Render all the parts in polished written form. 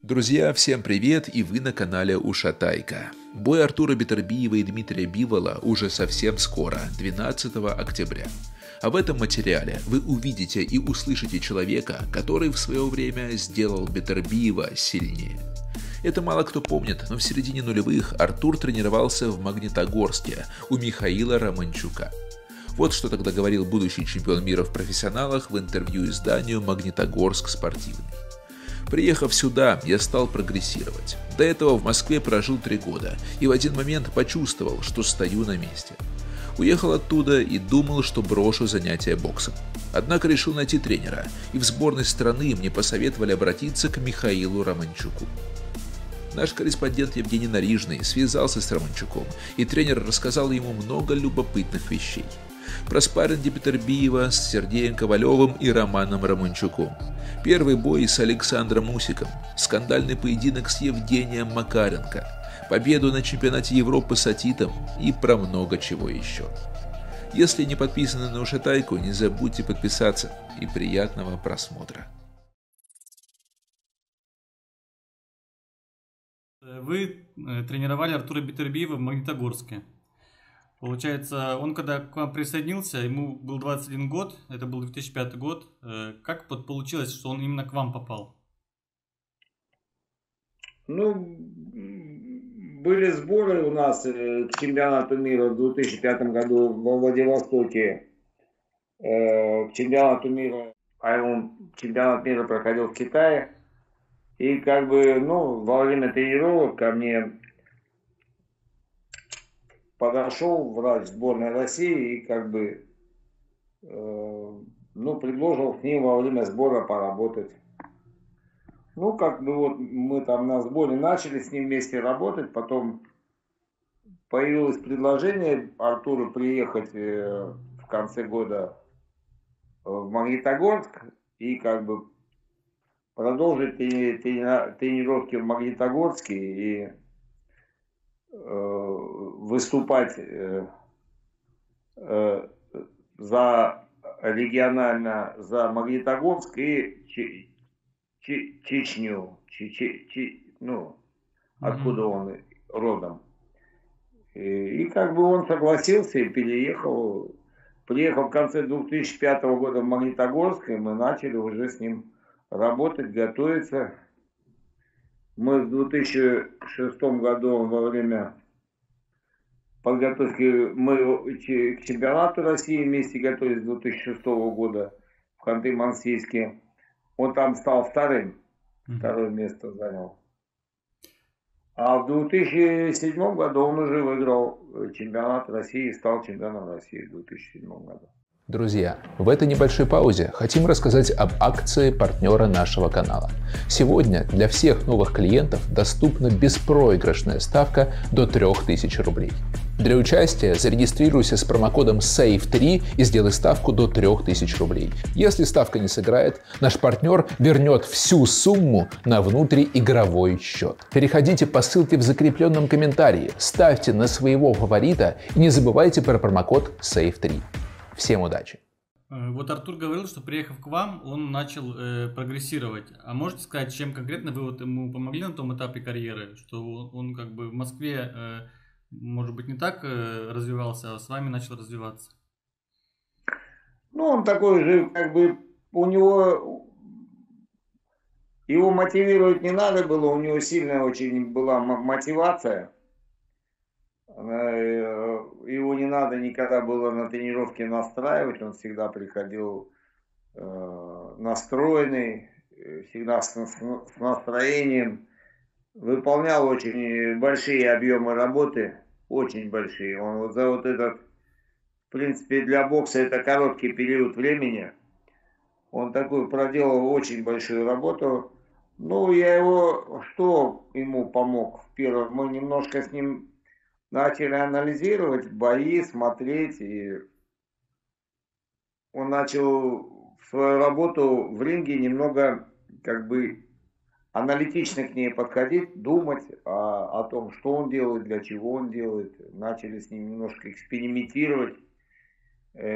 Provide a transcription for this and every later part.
Друзья, всем привет, и вы на канале Ушатайка. Бой Артура Бетербиева и Дмитрия Бивола уже совсем скоро, 12 октября. А в этом материале вы увидите и услышите человека, который в свое время сделал Бетербиева сильнее. Это мало кто помнит, но в середине нулевых Артур тренировался в Магнитогорске у Михаила Романчука. Вот что тогда говорил будущий чемпион мира в профессионалах в интервью изданию «Магнитогорск спортивный». Приехав сюда, я стал прогрессировать. До этого в Москве прожил 3 года и в один момент почувствовал, что стою на месте. Уехал оттуда и думал, что брошу занятия боксом. Однако решил найти тренера, и в сборной страны мне посоветовали обратиться к Михаилу Романчуку. Наш корреспондент Евгений Нарижный связался с Романчуком, и тренер рассказал ему много любопытных вещей. Про спарринги Бетербиева с Сергеем Ковалевым и Романом Романчуком. Первый бой с Александром Усиком, скандальный поединок с Евгением Макаренко, победу на чемпионате Европы с Атитом и про много чего еще. Если не подписаны на Ушатайку, не забудьте подписаться, и приятного просмотра. Вы тренировали Артура Бетербиева в Магнитогорске. Получается, он когда к вам присоединился, ему был 21 год, это был 2005 год. Как получилось, что он именно к вам попал? Ну, были сборы у нас к чемпионату мира в 2005 году во Владивостоке. К чемпионату мира, чемпионат мира проходил в Китае. И во время тренировок ко мне подошел врач сборной России и предложил с ним во время сбора поработать. Мы там на сборе начали с ним вместе работать, потом появилось предложение Артуру приехать в конце года в Магнитогорск и продолжить тренировки в Магнитогорске и выступать за Магнитогорск и Чечню, откуда он родом. И он согласился и переехал. Приехал в конце 2005 года в Магнитогорск, и мы начали уже с ним работать, готовиться. Мы в 2006 году во время подготовки к чемпионату России вместе готовились с 2006 года в Ханты-Мансийске. Он там стал второе место занял. А в 2007 году он уже выиграл чемпионат России и стал чемпионом России в 2007 году. Друзья, в этой небольшой паузе хотим рассказать об акции партнера нашего канала. Сегодня для всех новых клиентов доступна беспроигрышная ставка до 3000 рублей. Для участия зарегистрируйся с промокодом SAVE3 и сделай ставку до 3000 рублей. Если ставка не сыграет, наш партнер вернет всю сумму на внутриигровой счет. Переходите по ссылке в закрепленном комментарии, ставьте на своего фаворита и не забывайте про промокод SAVE3. Всем удачи! Вот Артур говорил, что приехав к вам, он начал прогрессировать. А можете сказать, чем конкретно вы ему помогли на том этапе карьеры? Что он в Москве, может быть, не так развивался, а с вами начал развиваться? Он такой же, у него... Его мотивировать не надо было, у него сильная очень была мотивация. Его не надо никогда было на тренировке настраивать, он всегда приходил настроенный, всегда с настроением, выполнял очень большие объемы работы, очень большие. Он в принципе, для бокса это короткий период времени, он проделал очень большую работу. Я ему помог? Первое, мы немножко с ним начали анализировать бои, смотреть, и он начал свою работу в ринге немного аналитично к ней подходить, думать о том, что он делает, для чего он делает. Начали с ним немножко экспериментировать,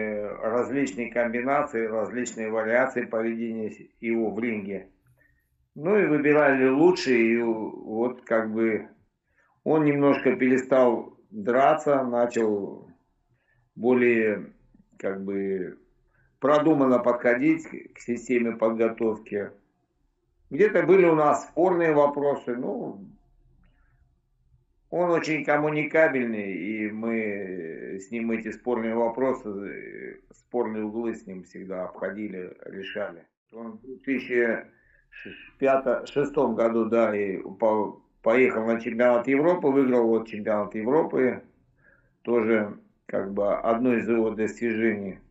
различные комбинации, различные вариации поведения его в ринге. Ну и выбирали лучшие, и вот как бы он немножко перестал драться, начал более как бы продуманно подходить к системе подготовки. Где-то были у нас спорные вопросы, ну, он очень коммуникабельный, и мы с ним эти спорные вопросы, спорные углы с ним всегда обходили, решали. Он в 2006 году, да, и поехал на чемпионат Европы, выиграл вот чемпионат Европы, тоже как бы одно из его достижений.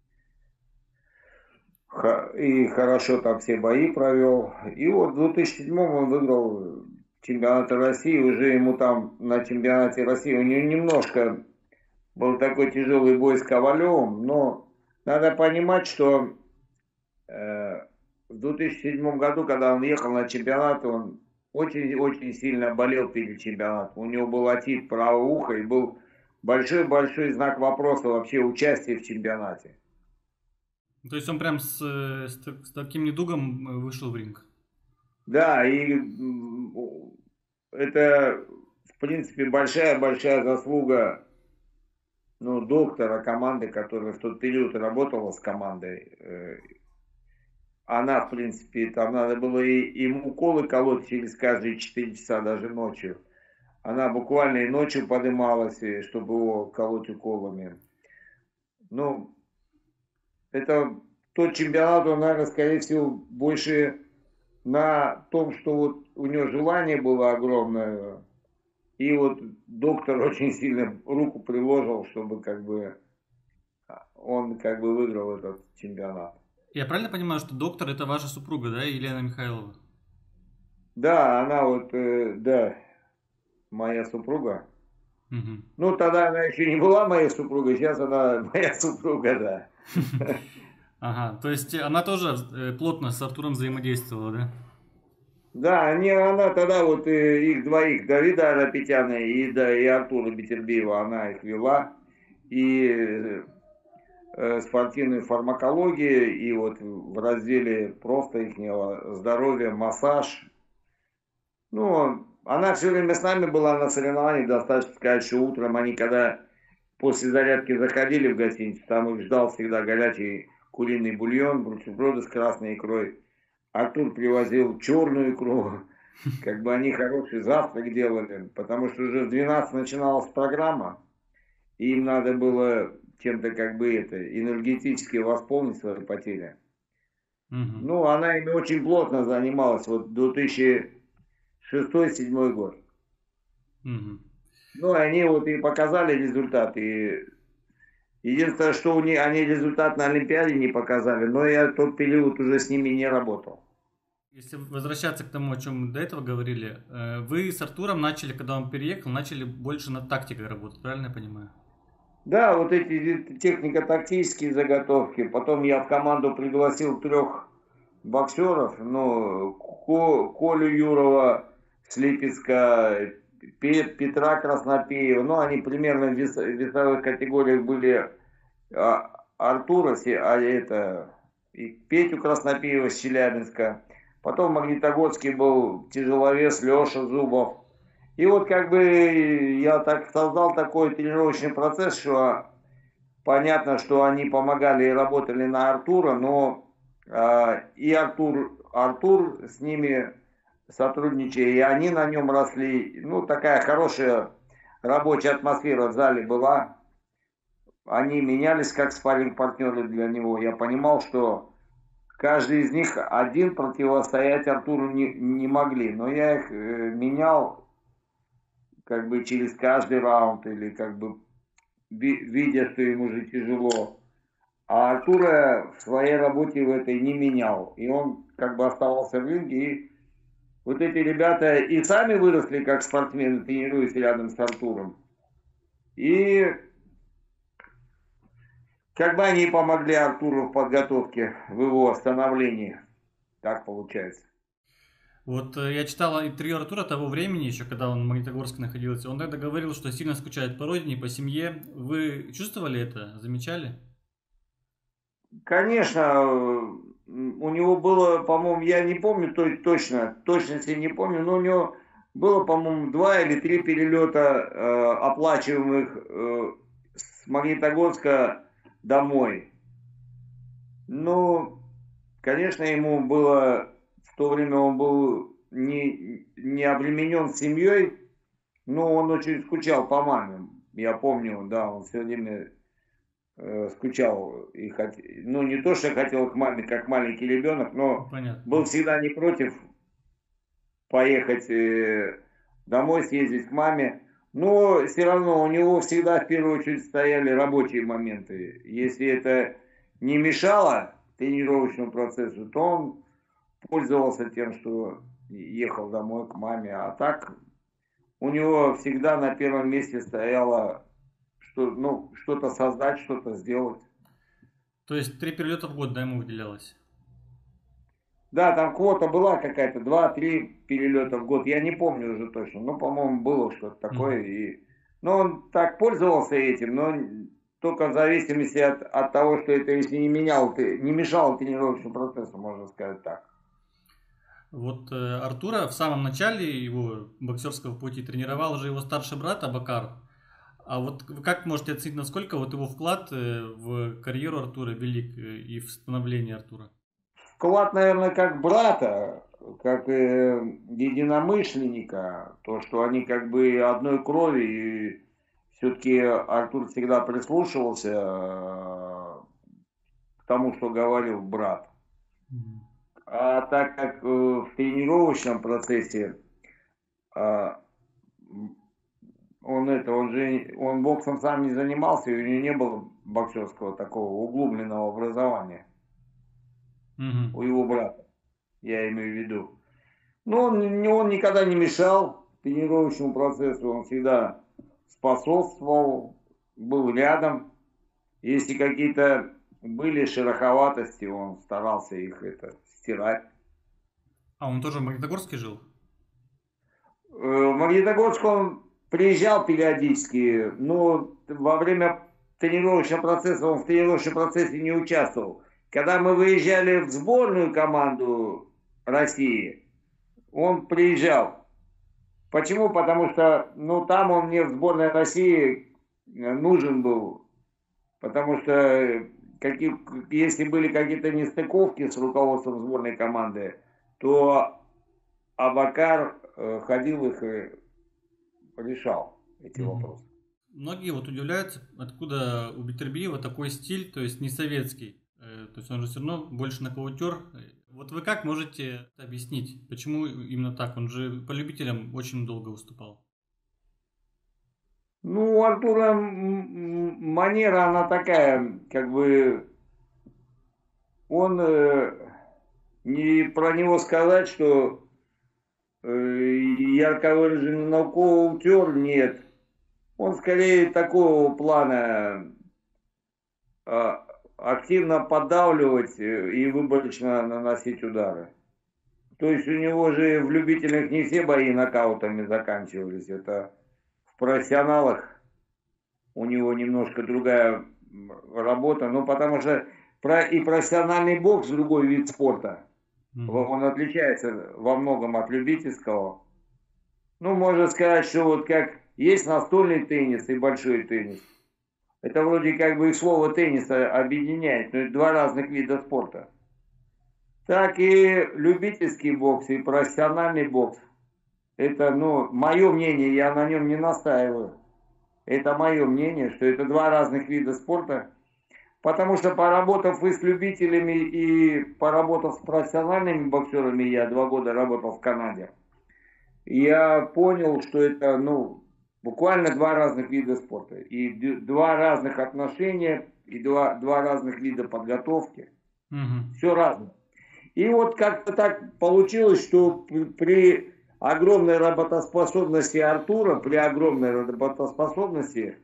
И хорошо там все бои провел. И вот в 2007 он выиграл чемпионат России. Уже ему там на чемпионате России у него немножко был такой тяжелый бой с Ковалевым. Но надо понимать, что в 2007 году, когда он ехал на чемпионат, он очень-очень сильно болел перед чемпионатом. У него был отит правого уха и был большой-большой знак вопроса вообще участия в чемпионате. То есть он прям с таким недугом вышел в ринг? Да, и это, в принципе, большая заслуга, ну, доктора команды, которая в тот период работала с командой. Она, в принципе, там надо было им уколы колоть через каждые 4 часа, даже ночью. Она буквально и ночью поднималась, чтобы его колоть уколами. Ну, это тот чемпионат, он, наверное, скорее всего, больше на том, что вот у него желание было огромное, и вот доктор очень сильно руку приложил, чтобы как бы он как бы выиграл этот чемпионат. Я правильно понимаю, что доктор это ваша супруга, да, Елена Михайлова? Да, она вот, да, моя супруга. Угу. Ну, тогда она еще не была моей супругой, сейчас она моя супруга, да. Ага, то есть она тоже плотно с Артуром взаимодействовала, да? Да, она тогда вот их двоих, Давида Арапетяна и Артура Бетербиева, она их вела. И спортивной фармакологии, и вот в разделе просто их здоровья, массаж. Ну, она все время с нами была на соревнованиях, достаточно сказать, что утром они, когда после зарядки заходили в гостиницу, там их ждал всегда горячий куриный бульон, бутерброды с красной икрой. Артур привозил черную икру, как бы они хороший завтрак делали, потому что уже в 12 начиналась программа, и им надо было чем-то как бы это, энергетически восполнить свои потери. Угу. Ну, она ими очень плотно занималась, вот 2006-2007 год. Угу. Ну, они вот и показали результат, и единственное, что они результат на Олимпиаде не показали, но я тот период уже с ними не работал. Если возвращаться к тому, о чем мы до этого говорили, вы с Артуром начали, когда он переехал, начали больше над тактикой работать, правильно я понимаю? Да, вот эти технико-тактические заготовки. Потом я в команду пригласил 3 боксеров, ну, Колю Юрова с Липецка, Петра Краснопеева. Ну, они примерно в весовых категориях были Артура, и Петю Краснопеева с Челябинска. Потом в Магнитогорске был тяжеловес Леша Зубов. И вот как бы я так создал такой тренировочный процесс, что понятно, что они помогали и работали на Артура, но и Артур с ними сотрудничая, и они на нем росли. Ну, такая хорошая рабочая атмосфера в зале была. Они менялись как спарринг-партнеры для него. Я понимал, что каждый из них один противостоять Артуру не могли. Но я их менял как бы через каждый раунд или как бы видя, что ему уже тяжело. А Артура в своей работе в этой не менял. И он как бы оставался в ринге. И вот эти ребята и сами выросли как спортсмены, тренируясь рядом с Артуром. И как бы они помогли Артуру в подготовке, в его становлении. Так получается. Вот я читал интервью Артура того времени, еще когда он в Магнитогорске находился. Он тогда говорил, что сильно скучает по родине, по семье. Вы чувствовали это? Замечали? Конечно, у него было, по-моему, я не помню точно, точности не помню, но у него было, по-моему, 2 или 3 перелета оплачиваемых с Магнитогорска домой. Ну, конечно, ему было, в то время он был не обременен семьей, но он очень скучал по маме. Я помню, да, он все время скучал и ну не то, что хотел к маме, как маленький ребенок, но Понятно. был всегда не против поехать домой, съездить к маме. Но все равно у него всегда в первую очередь стояли рабочие моменты. Если это не мешало тренировочному процессу, то он пользовался тем, что ехал домой к маме. А так у него всегда на первом месте стояло, что, ну, что-то создать, что-то сделать. То есть 3 перелета в год, да, ему выделялось? Да, там квота была какая-то, 2-3 перелета в год, я не помню уже точно, но, по-моему, было что-то такое. И... Но он так пользовался этим, но только в зависимости от того, что это если не не мешало тренировочному процессу, можно сказать так. Вот Артура в самом начале его боксерского пути тренировал же его старший брат Абакар. А вот вы как можете оценить, насколько вот его вклад в карьеру Артура велик и в становление Артура? Вклад, наверное, как брата, как единомышленника, то, что они как бы одной крови, и все-таки Артур всегда прислушивался к тому, что говорил брат. А так как в тренировочном процессе он боксом сам не занимался, и у него не было боксерского такого углубленного образования. У его брата, я имею в виду. Но он никогда не мешал тренировочному процессу, он всегда способствовал, был рядом. Если какие-то были шероховатости, он старался их стирать. А он тоже в Магнитогорске жил? В Магнитогорск он приезжал периодически, но во время тренировочного процесса он в тренировочном процессе не участвовал. Когда мы выезжали в сборную команду России, он приезжал. Почему? Потому что, ну, там он мне в сборной России нужен был. Потому что если были какие-то нестыковки с руководством сборной команды, то Абакар ходил их и решал эти вопросы. Многие вот удивляются, откуда у Бетербиева такой стиль, то есть не советский. То есть он же все равно больше нокаутер. Вот вы как можете объяснить, почему именно так? Он же по любителям очень долго выступал. Ну, у Артура манера, она такая, как бы, он, не про него сказать, что ярко выраженный нокаутер, нет. Он скорее такого плана активно поддавливать и выборочно наносить удары. То есть у него же в любительных не все бои нокаутами заканчивались. Это в профессионалах у него немножко другая работа. Ну, потому что и профессиональный бокс, другой вид спорта, он отличается во многом от любительского. Ну, можно сказать, что вот как есть настольный теннис и большой теннис. Это вроде как бы и слово тенниса объединяет, но это два разных вида спорта. Так и любительский бокс, и профессиональный бокс. Это, ну, мое мнение, я на нем не настаиваю. Это мое мнение, что это два разных вида спорта. Потому что поработав и с любителями, и поработав с профессиональными боксерами, я 2 года работал в Канаде, я понял, что это, ну, буквально два разных вида спорта. И два разных отношения, и два разных вида подготовки. Все разное. И вот как-то так получилось, что при огромной работоспособности Артура, при огромной работоспособности,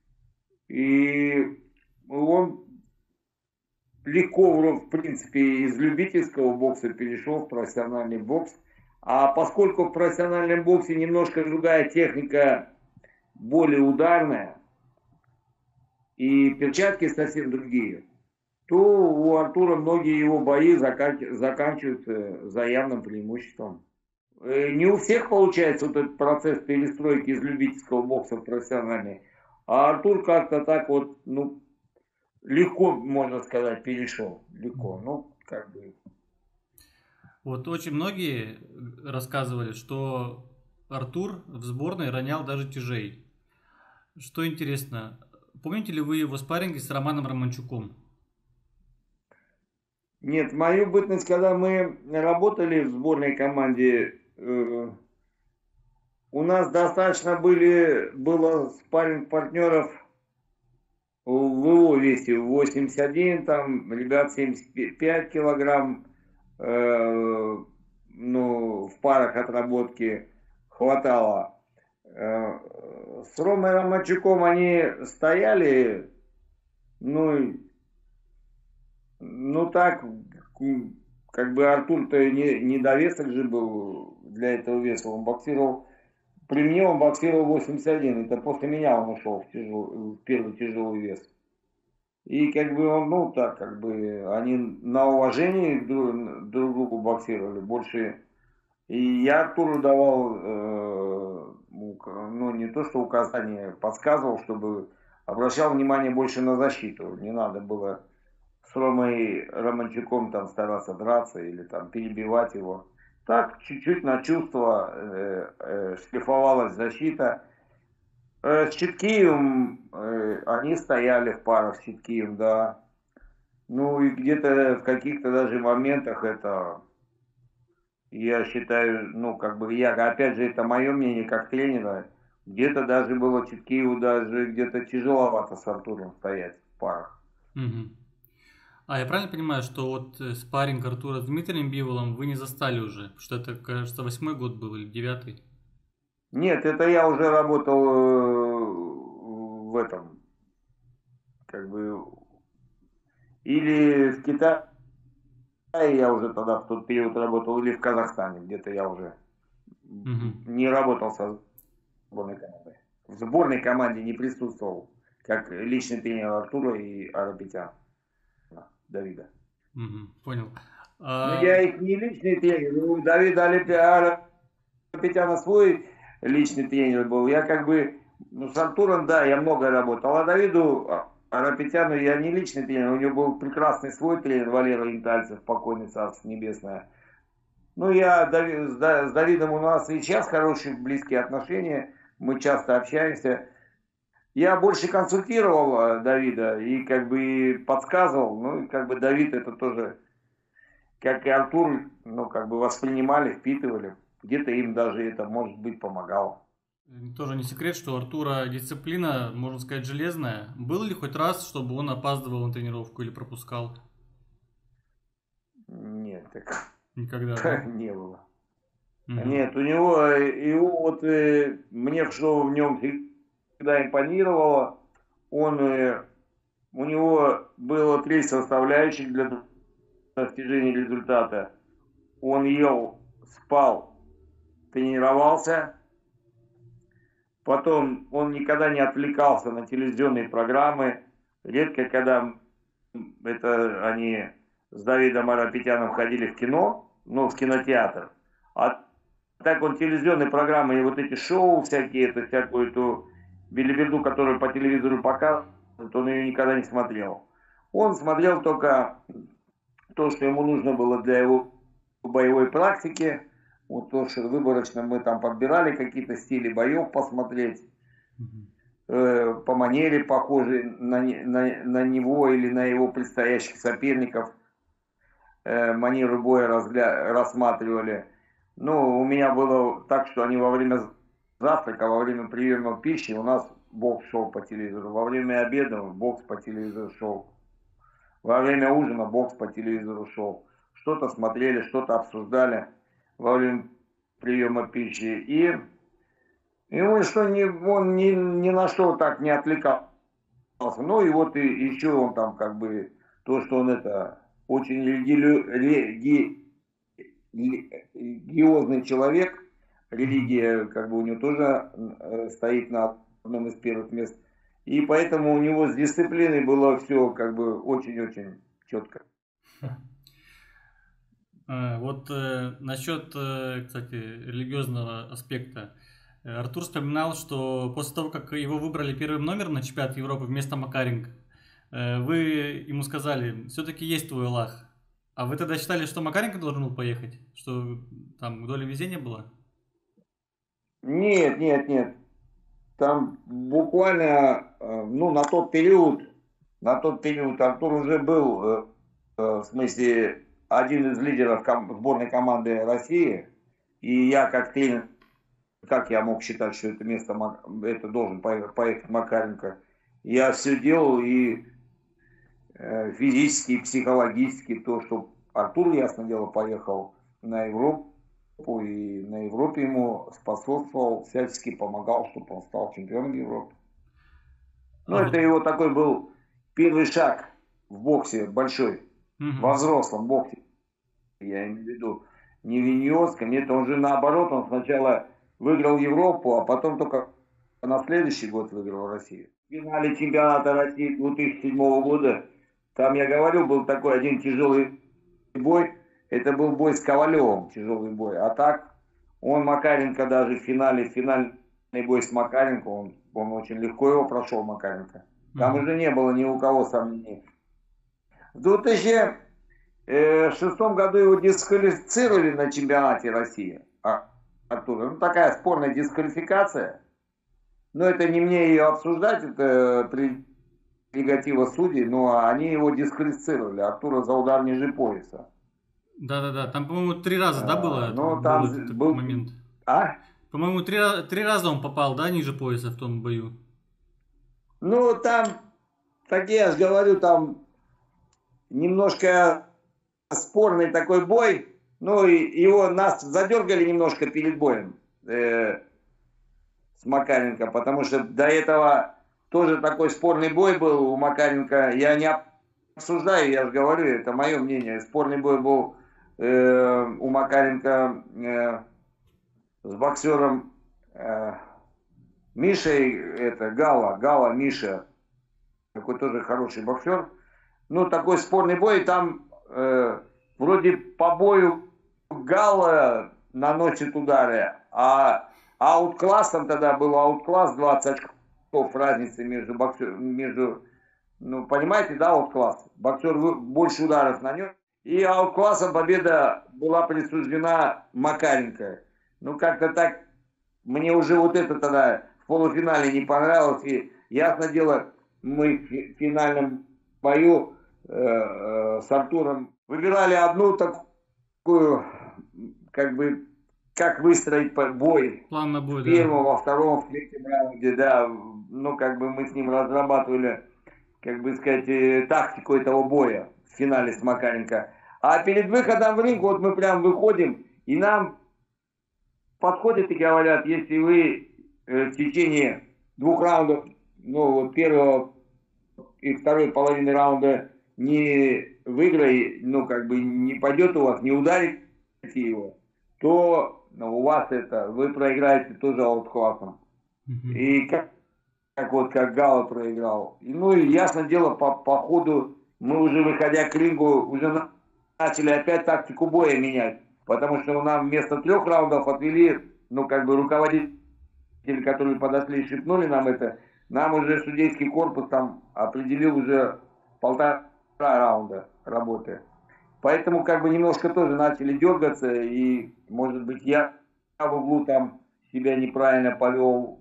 и он легко, в принципе, из любительского бокса перешел в профессиональный бокс. А поскольку в профессиональном боксе немножко другая техника, более ударная, и перчатки совсем другие, то у Артура многие его бои заканчиваются за явным преимуществом. Не у всех получается вот этот процесс перестройки из любительского бокса в профессиональный, а Артур как-то так вот, ну, легко, можно сказать, перешел. Легко, ну, как бы. Вот очень многие рассказывали, что Артур в сборной ронял даже тяжей. Что интересно, помните ли вы его спарринги с Романом Романчуком? Нет, мою бытность, когда мы работали в сборной команде, у нас достаточно было спарринг-партнеров в его весе 81, там ребят 75 килограмм, ну, в парах отработки хватало. С Ромой Романчуком они стояли, ну, ну так, как бы Артур-то не довесок же был для этого веса. Он боксировал, при мне он боксировал 81. Это после меня он ушел в первый тяжелый вес. И как бы он, ну так, как бы они на уважении друг другу боксировали больше. И я Артуру давал, ну не то что указания, подсказывал, чтобы обращал внимание больше на защиту. Не надо было с Ромой Романчуком там стараться драться или там перебивать его. Так, чуть-чуть на чувство шлифовалась защита. С Читкиевым они стояли в парах с Читкиевым, да. Ну и где-то в каких-то даже моментах это, я считаю, ну как бы я, опять же, это мое мнение как тренера, где-то даже было Читкиеву даже где-то тяжеловато с Артуром стоять в парах. Мгм. А я правильно понимаю, что вот спарринг Артура с Дмитрием Биволом вы не застали уже? Потому что это, кажется, 8-й год был или 9-й? Нет, это я уже работал в этом, как бы, или в Китае я уже тогда в тот период работал, или в Казахстане, где-то я уже Мгм. не работал со сборной командой. В сборной команде не присутствовал, как личный тренер Артура и Арапетяна, Давида. Мгм. Понял. Ну, А, я их не личный тренер, у Давида Арапетяна свой личный тренер был. Я как бы, ну, с Артуром, да, я много работал, а Давиду Арапетяну я не личный тренер, у него был прекрасный свой тренер Валера Интальцев, покойный царство небесное. Ну, с Давидом у нас и сейчас хорошие близкие отношения, мы часто общаемся. Я больше консультировал Давида и как бы подсказывал, ну и как бы Давид это тоже, как и Артур, ну как бы воспринимали, впитывали. Где-то им даже это, может быть, помогало. тоже не секрет, что у Артура дисциплина, можно сказать, железная. Был ли хоть раз, чтобы он опаздывал на тренировку или пропускал? Нет, так Никогда, да? не было. Мгм. Нет, у него, его вот, мне что в нем всегда импонировало, он, у него было три составляющих для достижения результата. Он ел, спал, тренировался. Потом он никогда не отвлекался на телевизионные программы. Редко, когда это они с Давидом Арапетяном ходили в кино, ну, в кинотеатр. А так он телевизионные программы и вот эти шоу всякие, это всякую эту билиберду, которую по телевизору показывают, он ее никогда не смотрел. Он смотрел только то, что ему нужно было для его боевой практики. Вот то, что выборочно мы там подбирали какие-то стили боев посмотреть, Мгм. по манере похожей на него или на его предстоящих соперников, манеру боя рассматривали. Ну, у меня было так, что они во время завтрака, во время приема пищи у нас бокс шел по телевизору, во время обеда бокс по телевизору шел, во время ужина бокс по телевизору шел. Что-то смотрели, что-то обсуждали во время приема пищи. И он, что он ни на что так не отвлекался. Ну и вот и еще он там как бы, то, что он это очень религиозный человек, Мгм. религия как бы у него тоже стоит на одном из первых мест. И поэтому у него с дисциплиной было все как бы очень-очень. четко. Вот насчет, кстати, религиозного аспекта. Артур вспоминал, что после того, как его выбрали первым номером на чемпионат Европы вместо Макаренко, вы ему сказали, все-таки есть твой Аллах. А вы тогда считали, что Макаренко должен был поехать? Что там доля везения была? Нет, нет, нет. Там буквально, ну, на тот период Артур уже был, в смысле, один из лидеров сборной команды России. И я как тренер, как я мог считать, что это место, это должен поехать Макаренко. Я все делал и физически, и психологически, то, что Артур, ясно дело, поехал на Европу, и на Европе ему способствовал, всячески помогал, чтобы он стал чемпионом Европы. Ну, это его такой был первый шаг в боксе большой, во взрослом боксе. Я имею в виду не в юниорском, нет, он же наоборот, он сначала выиграл Европу, а потом только на следующий год выиграл Россию. В финале чемпионата России 2007 года, там, я говорю, был такой один тяжелый бой, это был бой с Ковалевым, тяжелый бой. А так, Макаренко даже в финальный бой с Макаренко, он очень легко его прошел, Макаренко. Там уже не было ни у кого сомнений. В 2006 году его дисквалифицировали на чемпионате России. Оттуда. Ну, такая спорная дисквалификация. Но это не мне ее обсуждать, это прерогатива судей, но они его дисквалифицировали, Артура, за удар ниже пояса. Да, там, по-моему, 3 раза, да, было? Ну, там был момент. А? По-моему, 3 раза он попал, да, ниже пояса в том бою? Ну, там, так я же говорю, там немножко спорный такой бой. Ну, и нас задергали немножко перед боем с Макаренко, потому что до этого тоже такой спорный бой был у Макаренко. Я не обсуждаю, я же говорю, это мое мнение. Спорный бой был у Макаренко с боксером Мишей, это Гала Миша, такой тоже хороший боксер. Ну, такой спорный бой, и там вроде по бою Гала наносит удары, а аутклассом тогда был ауткласс 20 очков разницы между боксером, ну, понимаете, да, ауткласс? Боксер больше ударов нанес. И аутклассом победа была присуждена Макаренко. Ну, как-то так, мне уже вот это тогда в полуфинале не понравилось. И, ясно дело, мы в финальном бою с Артуром выбирали одну такую, как бы, как выстроить бой. План на бой, в первом, во втором, в третьем раунде, да. Ну, как бы мы с ним разрабатывали, как бы сказать, тактику этого боя в финале с Макаренко. А перед выходом в ринг, вот мы прям выходим, и нам подходят и говорят, если вы в течение 2 раундов, ну, вот первого и второй половины раунда не выиграете, ну, как бы не пойдет у вас, не ударите его, то у вас вы проиграете тоже аутклассом. И как Гала проиграл. Ну и ясно дело, по ходу мы уже, выходя к рингу, уже начали опять тактику боя менять. Потому что нам вместо 3 раундов отвели, ну, как бы руководители, которые подошли и шепнули нам это, нам уже судейский корпус там определил уже 1,5 раунда работы. Поэтому как бы немножко тоже начали дергаться, и, может быть, я в углу там себя неправильно повел.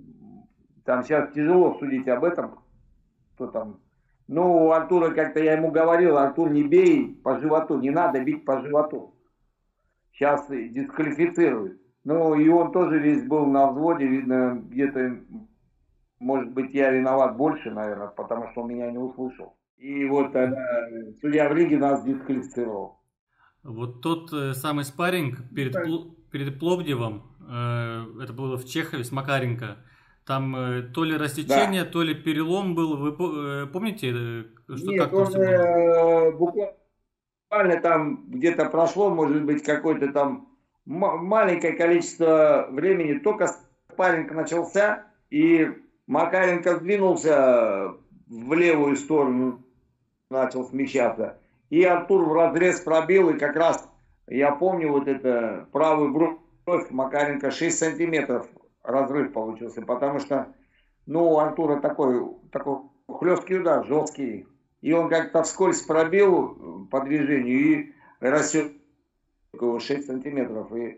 Там сейчас тяжело судить об этом, кто там. Ну, у Артура как-то я ему говорил, Артур, не бей по животу, не надо бить по животу. Сейчас дисквалифицируют. Ну, и он тоже весь был на взводе, видно, где-то, может быть, я виноват больше, наверное, потому что он меня не услышал. И вот судья в риге нас дисквалифицировал. Вот тот самый спарринг перед Пловдивом, это было в Чехове с Макаренко, там то ли рассечение, да, то ли перелом был. Вы помните, что? Нет, как он буквально там где-то прошло, может быть, какое-то там маленькое количество времени. Только спарринг начался, и Макаренко сдвинулся в левую сторону начал смещаться. И Артур в разрез пробил, и как раз я помню вот это правую бровь Макаренко 6 сантиметров разрыв получился, потому что, ну, у Артура такой хлесткий удар, жесткий. И он как-то вскользь пробил по движению и рассек его 6 сантиметров. И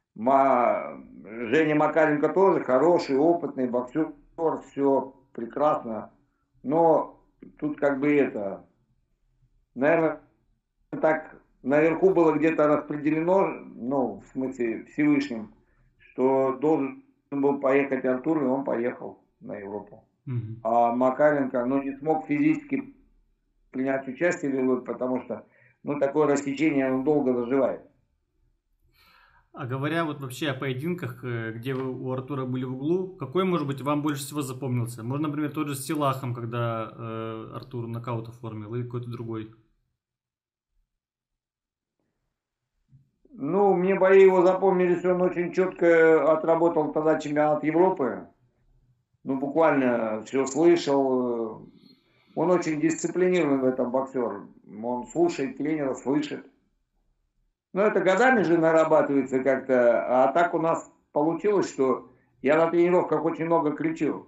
Женя Макаренко тоже хороший, опытный боксер, все прекрасно. Но тут как бы это, наверное, так наверху было где-то распределено, ну, в смысле Всевышним, что должен был поехать Артур, и он поехал на Европу. А Макаренко, ну, не смог физически принять участие в Европе, потому что, ну, такое рассечение, он долго заживает. А говоря вот вообще о поединках, где вы у Артура были в углу, какой, может быть, вам больше всего запомнился? Можно, например, тот же с Силахом, когда Артур нокаут оформил, или какой-то другой? Ну, мне бои его запомнились, он очень четко отработал тогда чемпионат Европы. Ну, буквально все слышал. Он очень дисциплинированный в этом боксер. Он слушает тренера, слышит. Но это годами же нарабатывается как-то. А так у нас получилось, что я на тренировках очень много кричу,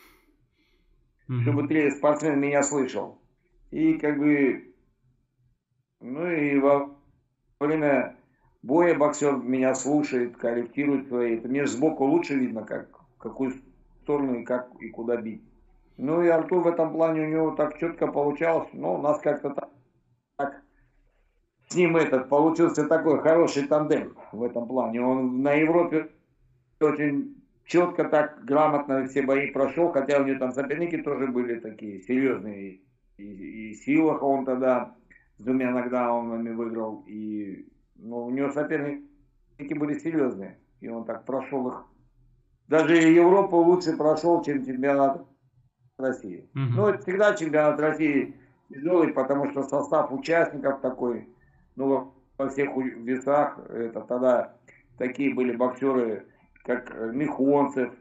чтобы спортсмен меня слышал. И как бы, ну и во время боя боксер меня слушает, корректирует свои. Это мне сбоку лучше видно, в какую сторону и как и куда бить. Ну и Артур в этом плане у него так четко получалось. Ну, у нас как-то так с ним получился такой хороший тандем в этом плане. Он на Европе очень четко так, грамотно все бои прошел, хотя у него там соперники тоже были такие серьезные. И Силах он тогда с 2 нокдаунами выиграл. И ну, у него соперники были серьезные. И он так прошел их. Даже Европу лучше прошел, чем чемпионат России. Ну, это всегда чемпионат России тяжелый, потому что состав участников такой, ну, во всех весах, это тогда такие были боксеры, как Михонцев,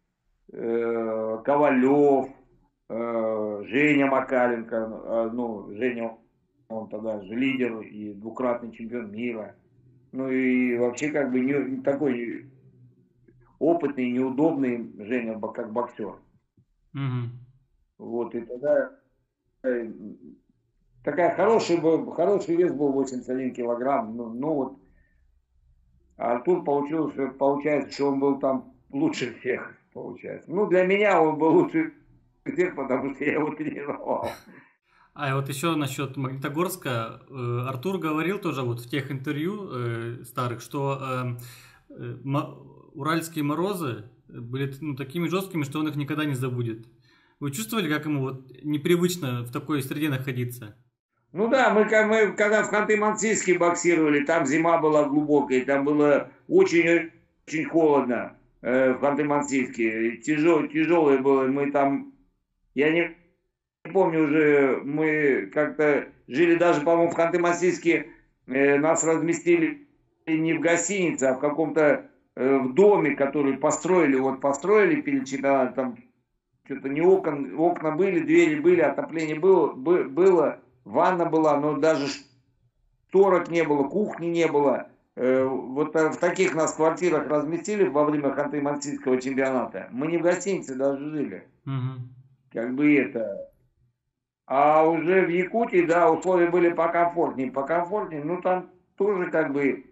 Ковалев, Женя Макаренко, ну, Женя, он тогда же лидер и 2-кратный чемпион мира. Ну и вообще как бы не такой опытный, неудобный Женя, как боксер. Вот, и тогда такая хороший вес был 81 килограмм. Ну вот, а Артур получается, что он был там лучше всех, получается. Ну, для меня он был лучше всех, потому что я его тренировал. А вот еще насчет Магнитогорска. Артур говорил тоже вот в тех интервью старых, что уральские морозы были такими жесткими, что он их никогда не забудет. Вы чувствовали, как ему вот непривычно в такой среде находиться? Ну да, мы когда в Ханты-Мансийске боксировали, там зима была глубокая, там было очень-очень холодно в Ханты-Мансийске. Тяжелое было, мы там, я не помню уже, мы как-то жили даже, по-моему, в Ханты-Мансийске, нас разместили не в гостинице, а в каком-то в доме, который построили перед чемпионатом. Что-то не окна были, двери были, отопление было, ванна была, но даже шторок не было, кухни не было. Вот в таких нас квартирах разместили во время Ханты-Мансийского чемпионата. Мы не в гостинице даже жили. Как бы это. А уже в Якутии, да, условия были покомфортнее. Ну там тоже как бы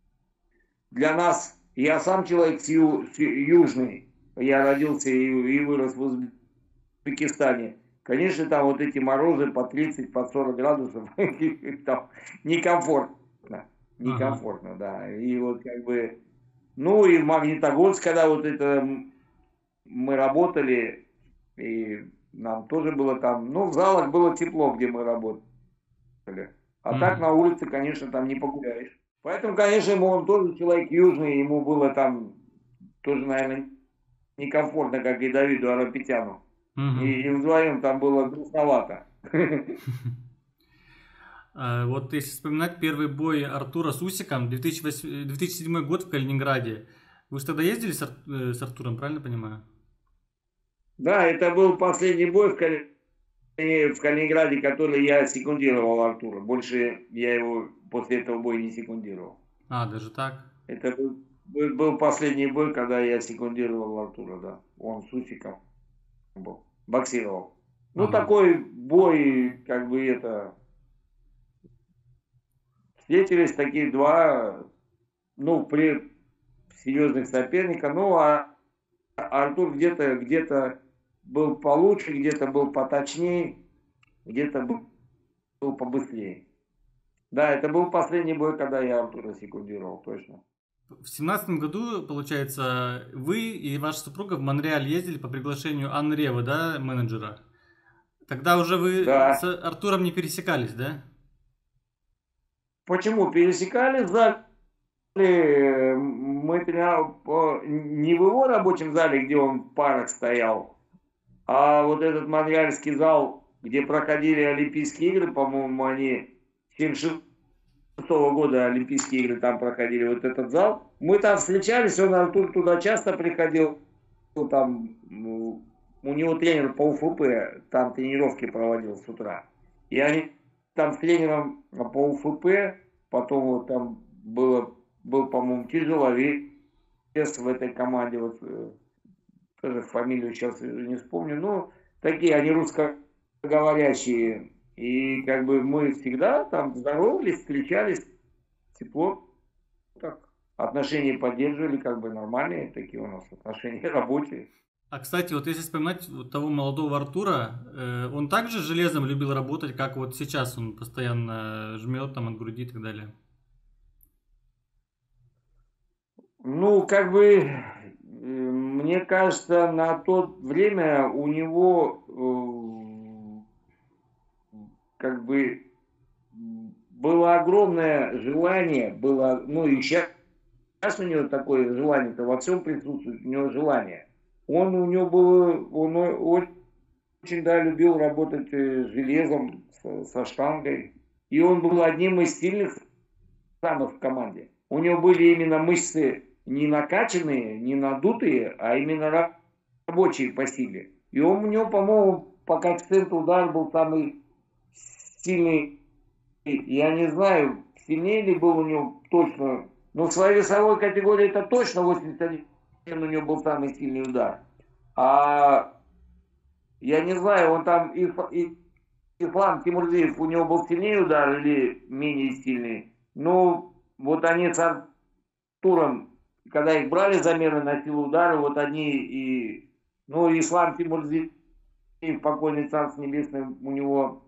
для нас, я сам человек южный. Я родился и вырос в Узбекистане. Конечно, там вот эти морозы по 30, по 40 градусов, там некомфортно. Некомфортно, да. И вот как бы, ну и в Магнитогорск, когда вот это мы работали, и нам тоже было там, ну в залах было тепло, где мы работали. А так на улице, конечно, там не погуляешь. Поэтому, конечно, он тоже человек южный, ему было там тоже, наверное, некомфортно, как и Давиду Арапетяну. И вдвоем там было грустновато. Вот если вспоминать первый бой Артура с Усиком, 2007 год в Калининграде. Вы же тогда ездили с Артуром, правильно понимаю? Да, это был последний бой в в Калининграде, который я секундировал Артура. Больше я его после этого боя не секундировал. А, даже так? Это был последний бой, когда я секундировал Артура, да. Он с Усиком был, боксировал. Ну, Ага. такой бой, как бы это... Встретились такие два, ну, серьезных соперника. Ну, а Артур где-то был получше, где-то был поточнее, где-то был побыстрее. Да, это был последний бой, когда я Артура секундировал, точно. В 17 году, получается, вы и ваша супруга в Монреаль ездили по приглашению Анны Ревы, да, менеджера? Тогда уже вы Да. с Артуром не пересекались, да? Почему? Пересекались в зале. Мы не в его рабочем зале, где он в парах стоял, а вот этот монреальский зал, где проходили Олимпийские игры, по-моему, они 76-го года Олимпийские игры там проходили, вот этот зал. Мы там встречались, Артур туда часто приходил, там у него тренер по УФП, там тренировки проводил с утра. И они там с тренером по УФП, потом вот там был, по-моему, тяжеловес в этой команде, вот тоже фамилию сейчас не вспомню, но такие они русскоговорящие. И как бы мы всегда там здоровались, встречались, тепло, так, отношения поддерживали, как бы нормальные такие у нас отношения рабочие. А, кстати, вот если вспоминать вот того молодого Артура, он также железом любил работать, как вот сейчас он постоянно жмет там от груди и так далее? Ну, как бы, мне кажется, на то время у него как бы было огромное желание, ну и сейчас у него такое желание-то во всем присутствует, у него желание. Он очень, да, любил работать с железом, со штангой. И он был одним из сильных самых в команде. У него были именно мышцы не накачанные, не надутые, а именно рабочие по силе. И у него, по-моему, по коэффициенту удар был самый сильный. Я не знаю, сильнее ли был у него точно, но в своей весовой категории это точно 81 у него был самый сильный удар. А я не знаю, он там Ислам Тимурзиев, у него был сильнее удар или менее сильный. Ну, вот они с Артуром, когда их брали замеры на силу удара, вот они ну, Ислам Тимурзиев, покойный Царство Небесное, у него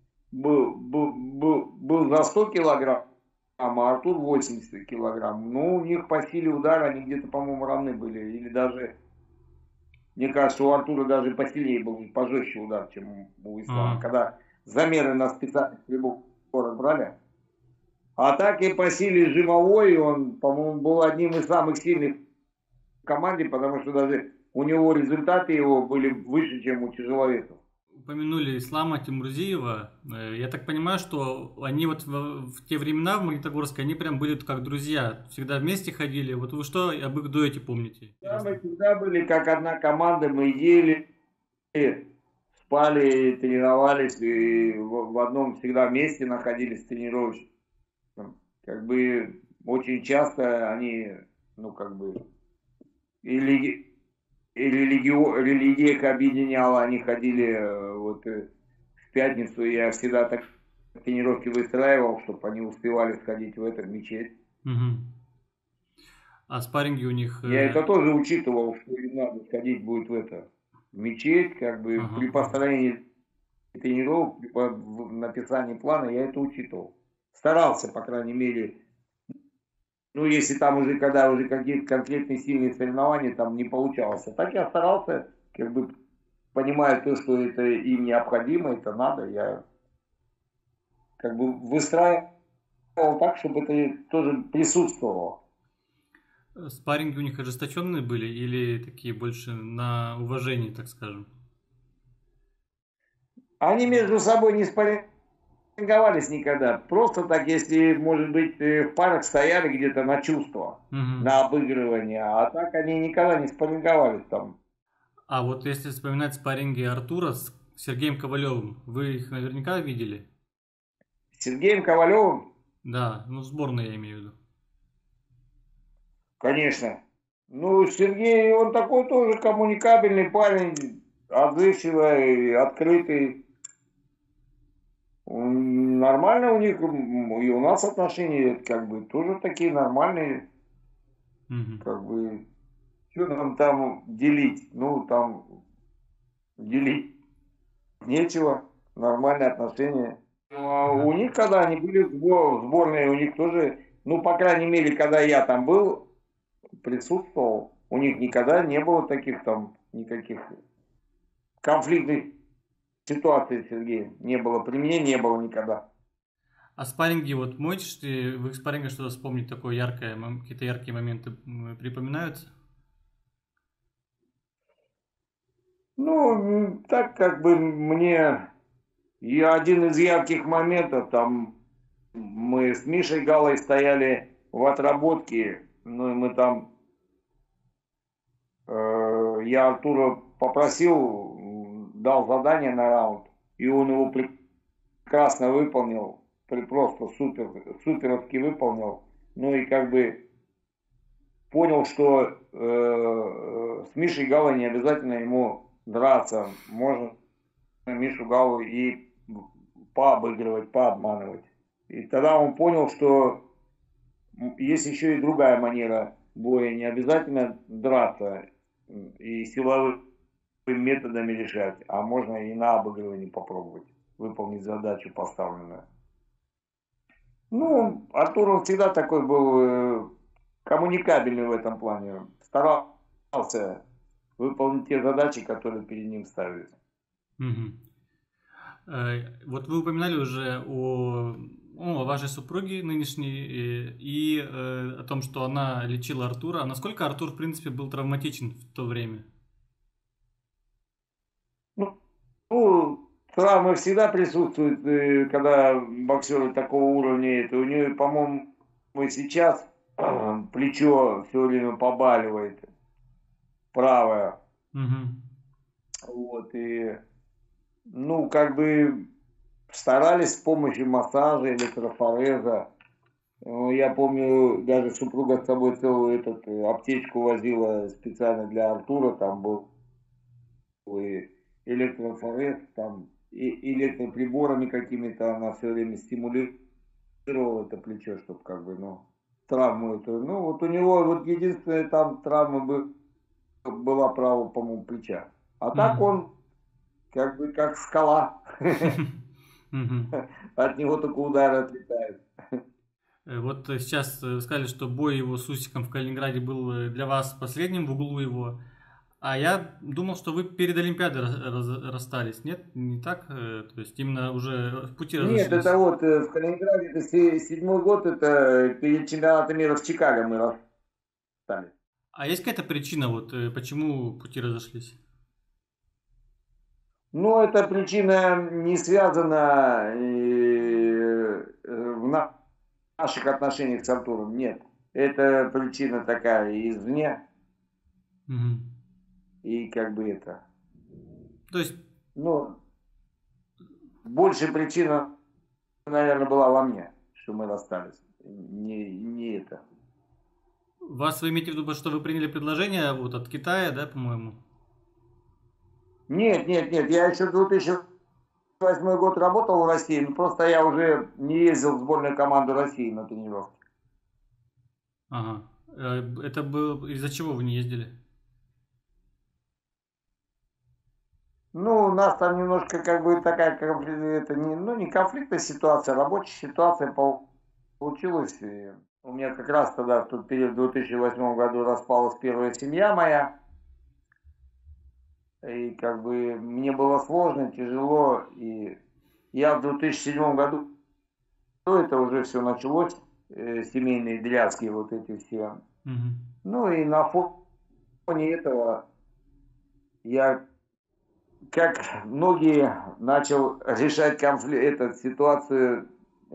был за 100 килограмм, а Артур 80 килограмм. Ну, у них по силе удара они где-то, по-моему, равны были. Или даже, мне кажется, у Артура даже посильнее был, пожестче удар, чем у Ислама. Когда замеры на специальных приборах брали. А так и по силе жимовой он, по-моему, был одним из самых сильных в команде, потому что даже у него результаты его были выше, чем у тяжеловесов. Упомянули Ислама Тимурзиева. Я так понимаю, что они вот в те времена в Магнитогорске, они прям были как друзья. Всегда вместе ходили. Вот вы что об их дуэте помните? Да, мы всегда были как одна команда, мы ели, спали, тренировались, и в одном всегда месте находились тренировочном. Как бы очень часто они, ну как бы, религия их объединяла, они ходили вот в пятницу, я всегда так тренировки выстраивал, чтобы они успевали сходить в эту мечеть. Угу. А спарринги у них... Я это тоже учитывал, что им надо сходить будет в мечеть, как бы при построении тренировок, при написании плана я это учитывал. Старался, по крайней мере. Ну, если там уже, когда уже какие-то конкретные сильные соревнования, там не получалось. А так я старался, как бы, понимая то, что это им необходимо, это надо, я как бы выстраивал так, чтобы это тоже присутствовало. Спарринги у них ожесточенные были или такие больше на уважение, так скажем? Они между собой не спарринговались никогда. Просто так, если, может быть, в парах стояли где-то на чувство, на обыгрывание. А так они никогда не спарринговались там. А вот если вспоминать спарринги Артура с Сергеем Ковалевым. Вы их наверняка видели? С Сергеем Ковалевым? Да, ну сборную я имею в виду. Конечно. Ну, Сергей, он такой тоже коммуникабельный парень, отзывчивый, открытый. Нормально у них, и у нас отношения как бы тоже такие нормальные. Как бы, что нам там делить? Ну, там делить нечего, нормальные отношения. А у них, когда они были в сборной, у них тоже, ну, по крайней мере, когда я там был, присутствовал, у них никогда не было таких там, никаких конфликтных ситуаций с Сергеем. Не было, при мне не было никогда. А спарринги, вот можете ли в их спарринге что-то вспомнить такое яркое, какие-то яркие моменты припоминаются? Ну, так как бы мне и один из ярких моментов, там мы с Мишей Галой стояли в отработке, ну и мы там, я Артура попросил, дал задание на раунд, и он его прекрасно выполнил, просто суперовски выполнил, ну и как бы понял, что с Мишей Галой не обязательно ему драться, можно Мишу Галу и пообыгрывать, пообманывать. И тогда он понял, что есть еще и другая манера боя, не обязательно драться и силовыми методами решать, а можно и на обыгрывании попробовать выполнить задачу поставленную. Ну, Артур он всегда такой был коммуникабельный в этом плане, старался выполнить те задачи, которые перед ним ставились. Вот вы упоминали уже о вашей супруге нынешней и о том, что она лечила Артура. А насколько Артур, в принципе, был травматичен в то время? Ну, травмы всегда присутствуют, когда боксеры такого уровня. Это у нее, по-моему, и сейчас плечо все время побаливает, правое. Вот, и, ну, как бы старались с помощью массажа, электрофореза. Я помню, даже супруга с собой целую аптечку возила специально для Артура, там был и электрофорез, там и электроприборами какими-то она все время стимулировала это плечо, чтобы как бы, ну, травму эту. Ну, вот у него вот единственная там травма была правого, по-моему, плеча. А так он как бы как скала. От него только удары отлетают. Вот сейчас вы сказали, что бой его с Усиком в Калининграде был для вас последним в углу его. А я думал, что вы перед Олимпиадой расстались. Нет, не так? То есть именно уже в пути разошлись. Нет, это вот в Калининграде, это 7-й год, это перед чемпионатом мира в Чикаго мы расстались. А есть какая-то причина, вот почему пути разошлись? Ну, эта причина не связана в наших отношениях с Артуром, нет. Это причина такая извне. И как бы это... То есть... Ну, большая причина, наверное, была во мне, что мы расстались. Не это. Вас вы имеете в виду, что вы приняли предложение вот от Китая, да, по-моему? Нет. Я еще в 2008 год работал в России, но просто я уже не ездил в сборную команду России на тренировки. Ага. Это было... Из-за чего вы не ездили? Ну, у нас там немножко как бы такая, это не конфликтная ситуация, а рабочая ситуация получилась. И у меня как раз тогда в тот период, в 2008 году распалась первая семья моя. И как бы мне было сложно, тяжело. И я в 2007 году, это уже все началось, семейные дрязги вот эти все. Ну и на фоне этого я, как многие, начал решать эту ситуацию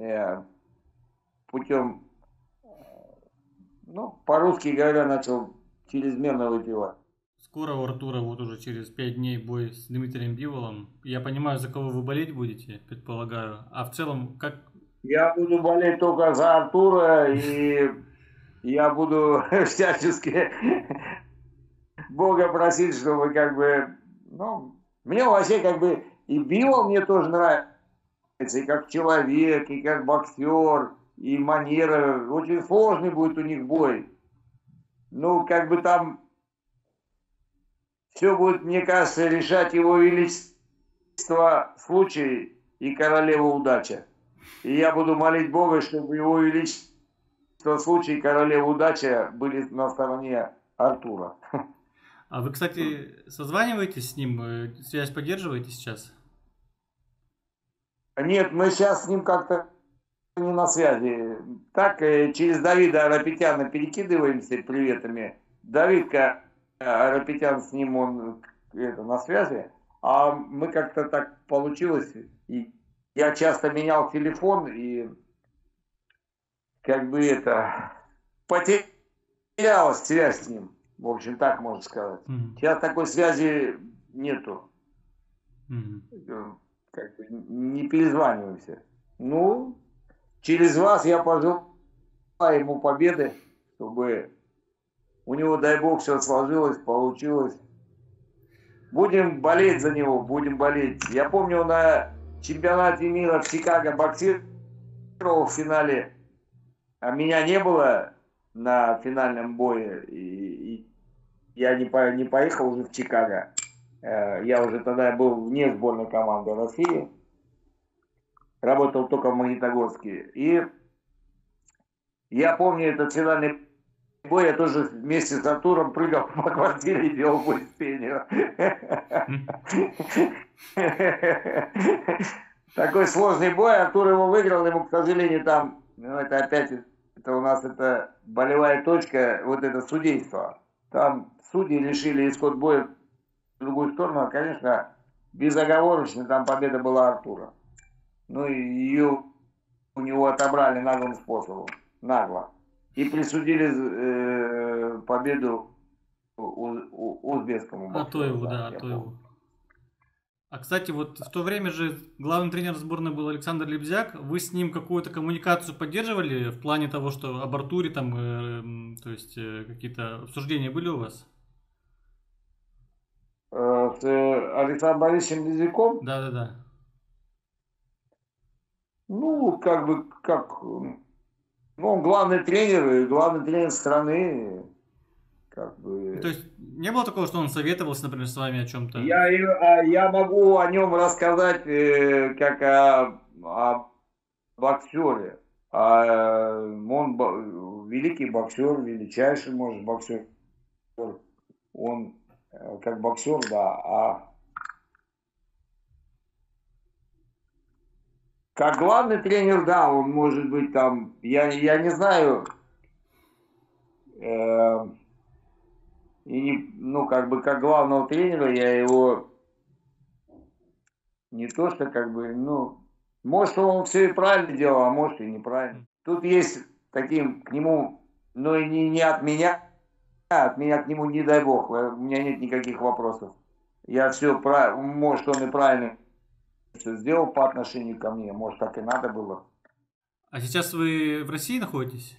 путем, ну, по-русски говоря, начал чрезмерно выпивать. Скоро у Артура вот уже через 5 дней бой с Дмитрием Биволом. Я понимаю, за кого вы болеть будете, предполагаю. А в целом, как... Я буду болеть только за Артура, и я буду всячески Бога просить, чтобы как бы, ну, мне вообще как бы и Бивол мне тоже нравится, и как человек, и как боксер, и манера. Очень сложный будет у них бой. Ну, как бы там все будет, мне кажется, решать его величество случай и королева удача. И я буду молить Бога, чтобы его величество случай и королева удача были на стороне Артура. А вы, кстати, созваниваетесь с ним? Связь поддерживаете сейчас? Нет, мы сейчас с ним как-то не на связи. Так, через Давида Арапетяна перекидываемся приветами. Давид Арапетян с ним, он на связи. А мы как-то так получилось. И я часто менял телефон и как бы потерялась связь с ним. В общем, так можно сказать. Сейчас такой связи нету. Как бы не перезваниваемся. Ну, через вас я пожелаю ему победы, чтобы у него, дай бог, все сложилось, получилось. Будем болеть за него, будем болеть. Я помню, на чемпионате мира в Чикаго боксировал в финале, а меня не было на финальном бое, и я не поехал уже в Чикаго. Я уже тогда был вне сборной команды России. Работал только в Магнитогорске. И я помню этот финальный бой, я тоже вместе с Артуром прыгал по квартире и делал бой с пенью. Такой сложный бой, Артур его выиграл, ему, к сожалению, там, ну, это опять, это у нас это болевая точка, вот это судейство. Там судьи решили исход боя в другую сторону, а, конечно, безоговорочно там победа была Артура. Ну и ее у него отобрали наглым способом, нагло. И присудили победу узбекскому боксеру. Атоеву, да, Атоеву. А, кстати, вот в то время же главный тренер сборной был Александр Лебзяк. Вы с ним какую-то коммуникацию поддерживали в плане того, что об Артуре там, то есть какие-то обсуждения были у вас? С Александром Борисовичем Лебзяком? Да. Ну, как бы, ну, он главный тренер страны, как бы. То есть не было такого, что он советовался, например, с вами о чем-то? Я могу о нем рассказать как о боксере. Он великий боксер, величайший, может, боксер. Он как боксер, да, как главный тренер, да, он может быть там, я не знаю, ну, как бы, как главного тренера я его не то, что как бы, ну, может, он все и правильно делал, а может, и неправильно. Тут есть таким к нему, но и не от меня к нему, не дай бог, у меня нет никаких вопросов. Я все правильно, может, он и правильно все сделал по отношению ко мне, может, так и надо было. А сейчас вы в России находитесь?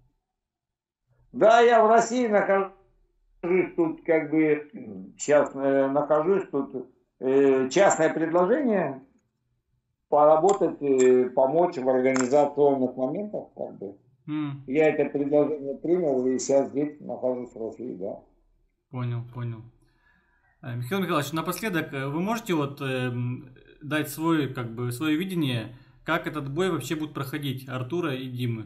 Да, я в России нахожусь тут, как бы, сейчас нахожусь тут, частное предложение поработать, помочь в организационных моментах, как бы. Я это предложение принял и сейчас здесь нахожусь в России, да. Понял. Михаил Михайлович, напоследок, вы можете вот дать свое видение, как этот бой вообще будет проходить, Артура и Димы?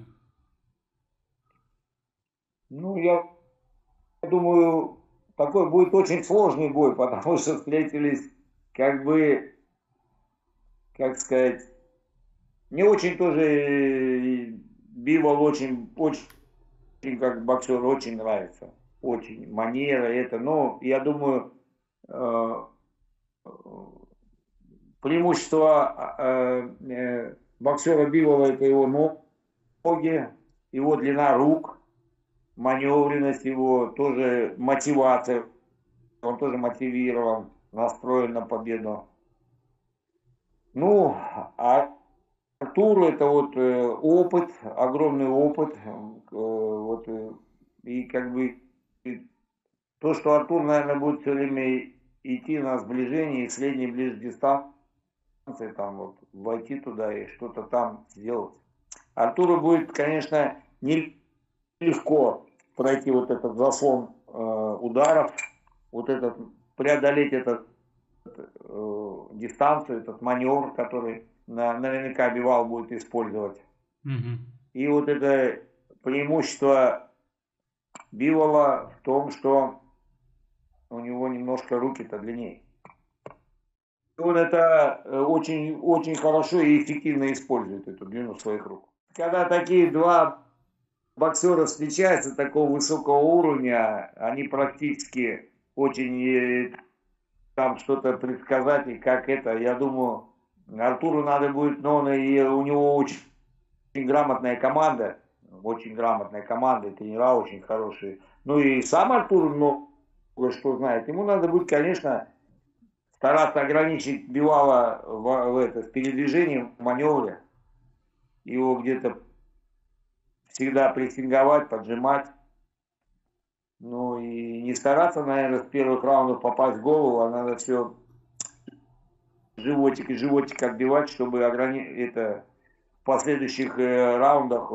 Ну, я думаю, такой будет очень сложный бой, потому что встретились, как бы, как сказать, мне очень тоже Бивол очень как боксер очень нравится, очень манера это, но я думаю, преимущество боксера Бивола это его ноги, его длина рук, маневренность его, тоже мотивация он тоже мотивирован, настроен на победу. Ну, а Артуру это вот опыт, огромный опыт. Вот, и как бы то, что Артур, наверное, будет все время идти на сближение и средней ближней дистанции, там вот войти туда и что-то там сделать. Артуру будет, конечно, нелегко пройти вот этот заслон ударов, вот этот, преодолеть этот дистанцию, этот маневр, который наверняка Бивал будет использовать. И вот это преимущество Бивола в том, что у него немножко руки-то длиннее. Он это очень, очень хорошо и эффективно использует, эту длину своих рук. Когда такие два боксера встречаются такого высокого уровня, они практически очень там что-то предсказать, и как это, я думаю, Артуру надо будет, но у него очень грамотная команда, и тренера очень хорошие. Ну и сам Артур много что знает. Ему надо будет, конечно, стараться ограничить Бивала в передвижении, в маневре. Его где-то всегда прессинговать, поджимать. Ну и не стараться, наверное, с первых раундов попасть в голову, а надо все животик и животик отбивать, чтобы в последующих раундах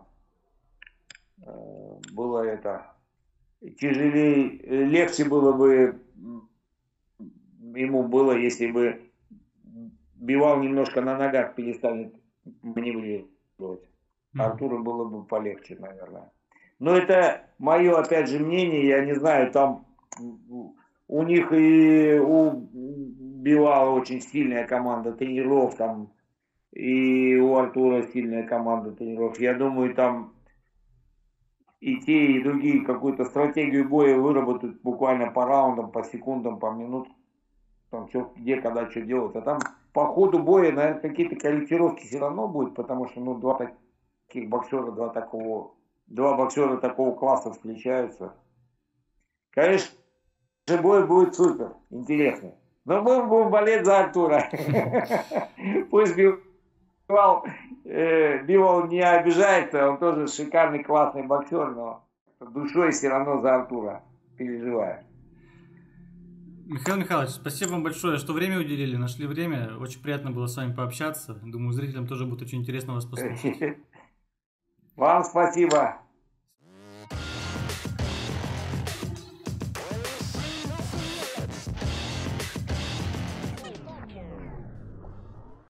было это тяжелее, легче было бы ему было, если бы Бивал немножко на ногах перестанет маневрировать. Артуру было бы полегче, наверное. Но это мое, опять же, мнение, я не знаю, там у них и у Бивала очень сильная команда тренеров, там, и у Артура сильная команда тренеров. Я думаю, там и те, и другие какую-то стратегию боя выработают буквально по раундам, по секундам, по минутам, там, где, когда, что делать. А там по ходу боя, наверное, какие-то корректировки все равно будут, потому что, ну, два таких боксера, два боксера такого класса встречаются. Конечно, бой будет супер, интересный. Но мы будем болеть за Артура. Пусть Бивал не обижается, он тоже шикарный, классный боксер, но душой все равно за Артура переживает. Михаил Михайлович, спасибо вам большое, что время уделили, нашли время. Очень приятно было с вами пообщаться. Думаю, зрителям тоже будет очень интересно вас послушать. Вам спасибо.